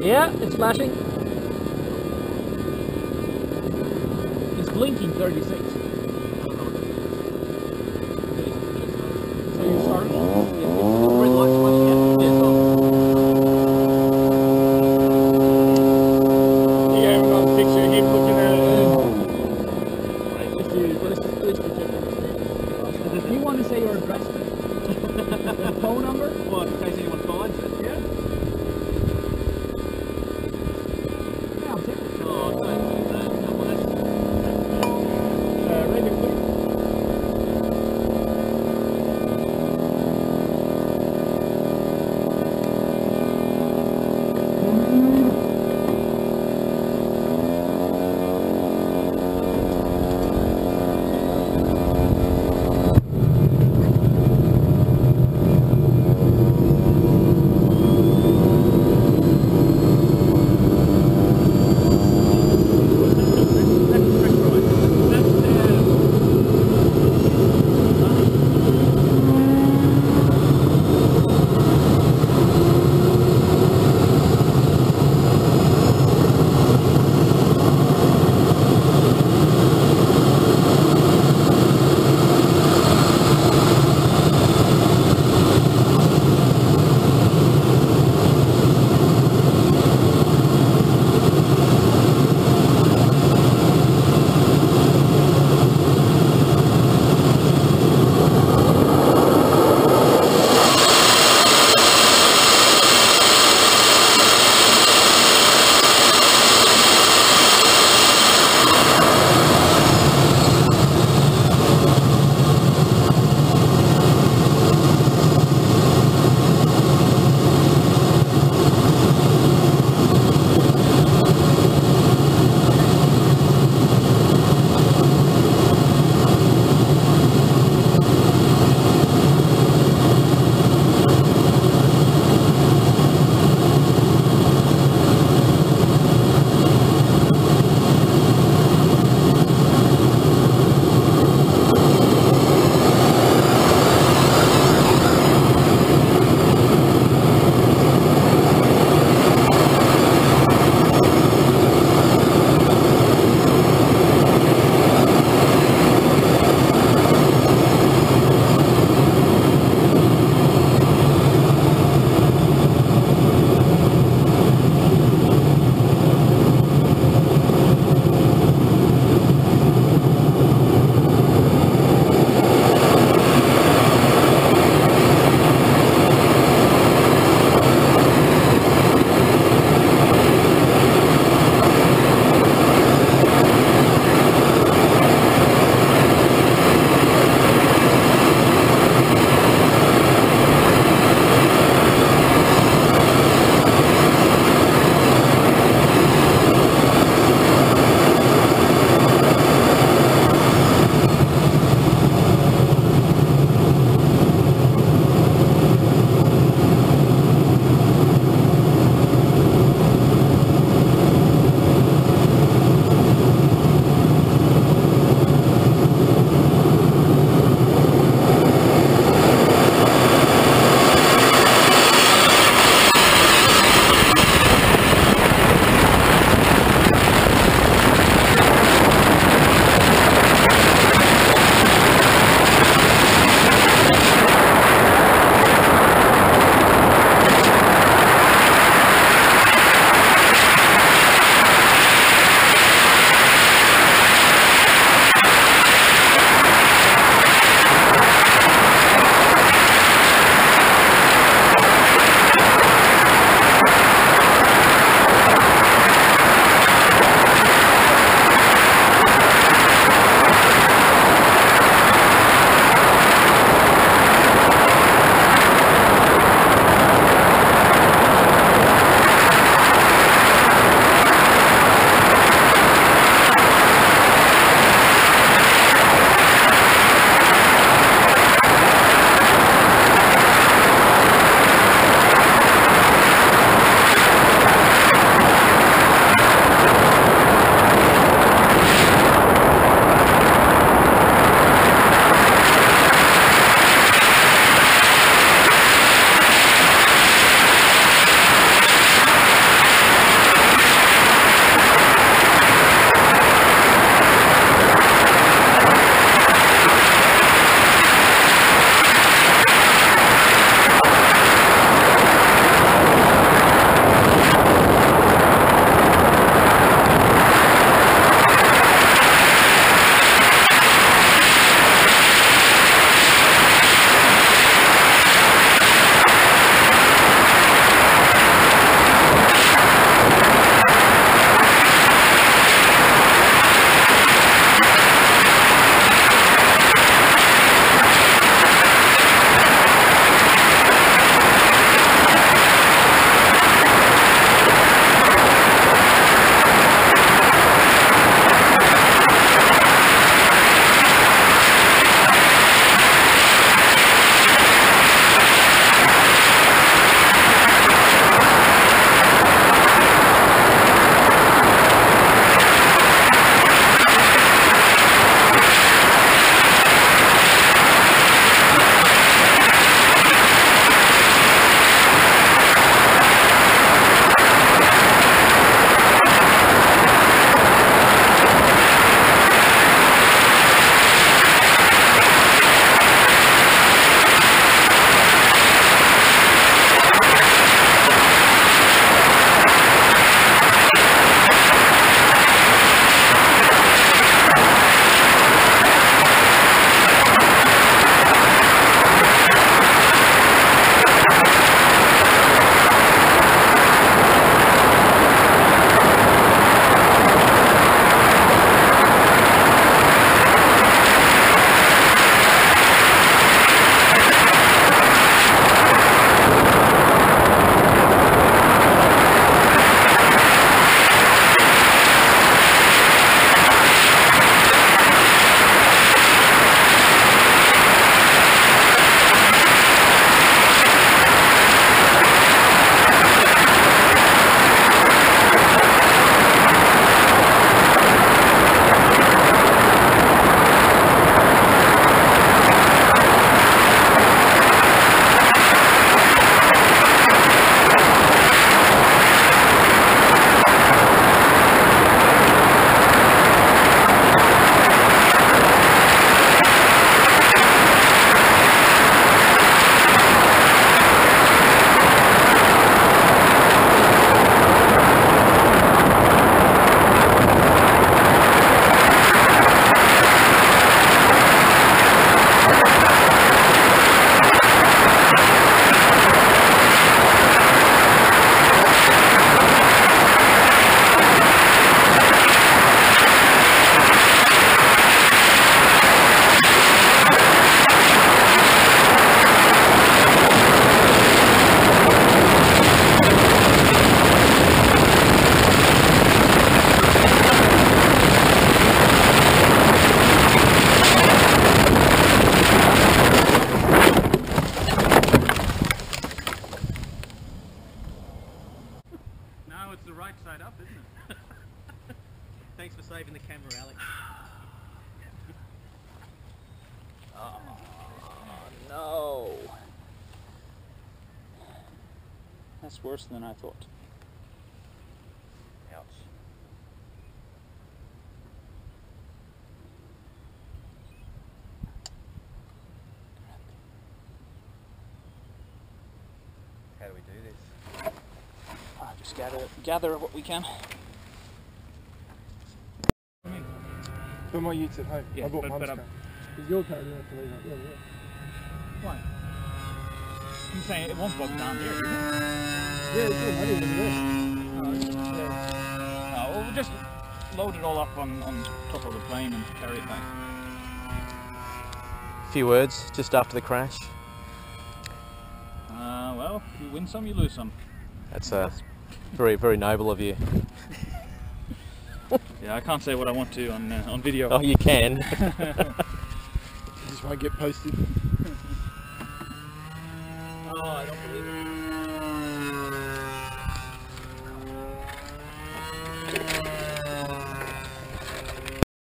Yeah, it's flashing. It's blinking 36. So you start. The red light's flashing out. Yeah, so. Yeah, I have another picture of him looking at it. Right, let's check this. Do you want to say your address? The phone number? Well, in case anyone finds it. Yeah. Yeah, I'll take it. Oh, don't do that. Come on, that's... Ready, please. right side up, isn't it? Thanks for saving the camera, Alex. Oh, no. That's worse than I thought. Ouch. How do we do this? Just gather what we can. For my utes at home. Yeah, I bought mum's car. Because your car, you have to leave up there, yeah. Why? I'm saying it won't bog down here, is it? Yeah, it's all muddy over there. Oh, well, we'll just load it all up on top of the plane and carry it back. A few words just after the crash. Well, you win some, you lose some. That's very, very noble of you. Yeah, I can't say what I want to on video. Oh, you can. You just won't get posted. Oh, I don't believe it.